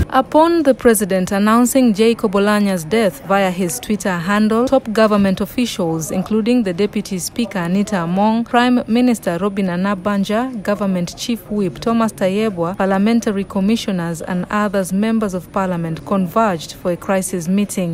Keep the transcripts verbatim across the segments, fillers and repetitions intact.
Upon the president announcing Jacob Olanya's death via his Twitter handle, top government officials, including the Deputy Speaker Anita Among, Prime Minister Robin Anabanja, Government Chief Whip Thomas Tayebwa, parliamentary commissioners and others members of parliament converged for a crisis meeting.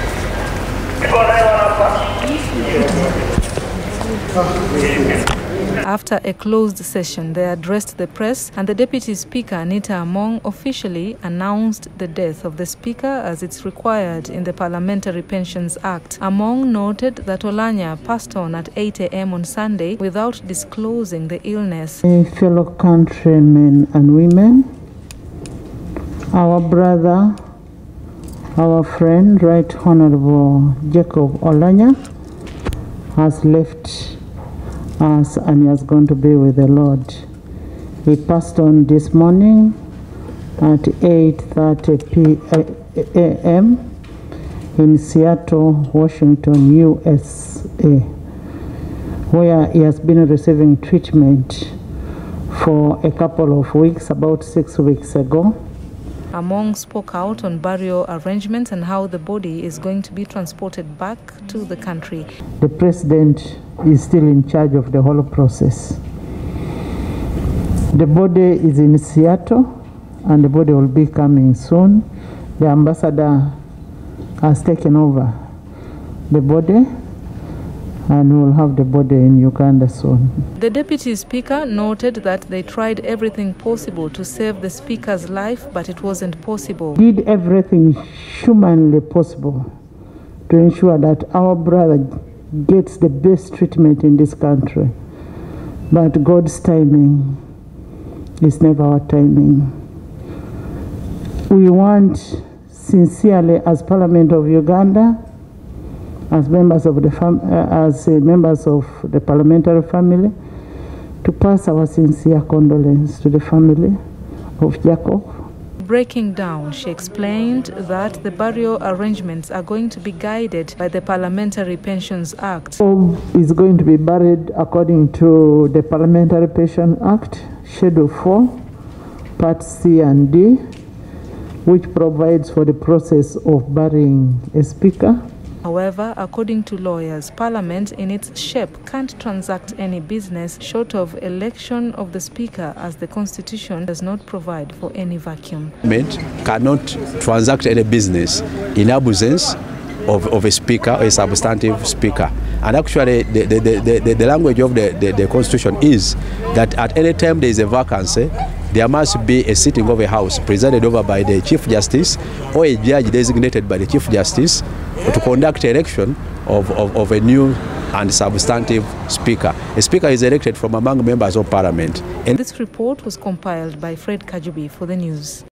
After a closed session, they addressed the press, and the Deputy Speaker Anita Among officially announced the death of the Speaker as it's required in the Parliamentary Pensions Act. Among noted that Olanya passed on at eight A M on Sunday without disclosing the illness. Fellow countrymen and women, our brother, our friend, Right Honorable Jacob Olanya, has left us and he has gone to be with the Lord. He passed on this morning at eight thirty P A M in Seattle, Washington, U S A, where he has been receiving treatment for a couple of weeks, about six weeks ago. Among spoke out on burial arrangements and how the body is going to be transported back to the country. The president is still in charge of the whole process. The body is in Seattle and the body will be coming soon. The ambassador has taken over the body and we will have the body in Uganda soon. The Deputy Speaker noted that they tried everything possible to save the Speaker's life, but it wasn't possible. Did everything humanly possible to ensure that our brother gets the best treatment in this country. But God's timing is never our timing. We want sincerely, as Parliament of Uganda, as members of the fam uh, as uh, members of the parliamentary family, to pass our sincere condolence to the family of Jacob. Breaking down, she explained that the burial arrangements are going to be guided by the Parliamentary Pensions Act. Jacob is going to be buried according to the Parliamentary Pensions Act, Schedule four, Part C and D, which provides for the process of burying a speaker. However, according to lawyers, Parliament in its shape can't transact any business short of election of the Speaker, as the Constitution does not provide for any vacuum. Parliament cannot transact any business in absence of, of a Speaker or a substantive Speaker. And actually, the, the, the, the, the language of the, the, the Constitution is that at any time there is a vacancy, there must be a sitting of a House presided over by the Chief Justice or a judge designated by the Chief Justice to conduct election of, of, of a new and substantive Speaker. A Speaker is elected from among members of Parliament. And this report was compiled by Fred Kajubi for the news.